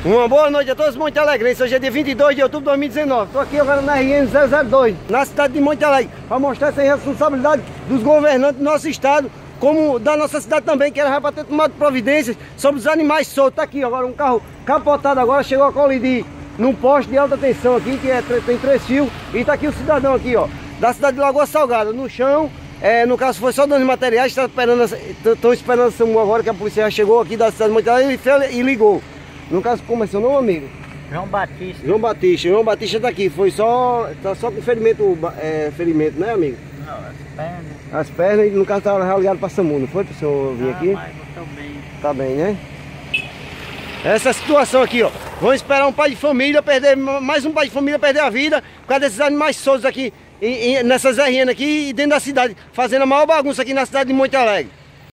Uma boa noite a todos Monte Alegrenses. Hoje é dia 22 de outubro de 2019. Estou aqui agora na RN 002, na cidade de Monte Alegre, para mostrar essa responsabilidade dos governantes do nosso estado, como da nossa cidade também, que era para ter tomado providências sobre os animais soltos. Está aqui agora um carro capotado, agora chegou a colidir num poste de alta tensão aqui, que tem 3 fios. E está aqui o cidadão aqui, ó, da cidade de Lagoa Salgada, no chão. No caso foi só danos materiais, estão esperando a SAMU agora, que a polícia já chegou aqui da cidade de Monte Alegre e ligou. No caso, como é seu nome, amigo? João Batista. João Batista. João Batista tá aqui. Tá só com ferimento, ferimento, né, amigo? Não, as pernas. As pernas, e no caso tá ligado pra SAMU, não foi pro senhor vir aqui? Mas eu tô bem. Tá bem, né? Essa situação aqui, ó. Vamos esperar um pai de família mais um pai de família perder a vida por causa desses animais soltos aqui, nessas RN aqui e dentro da cidade, fazendo a maior bagunça aqui na cidade de Monte Alegre.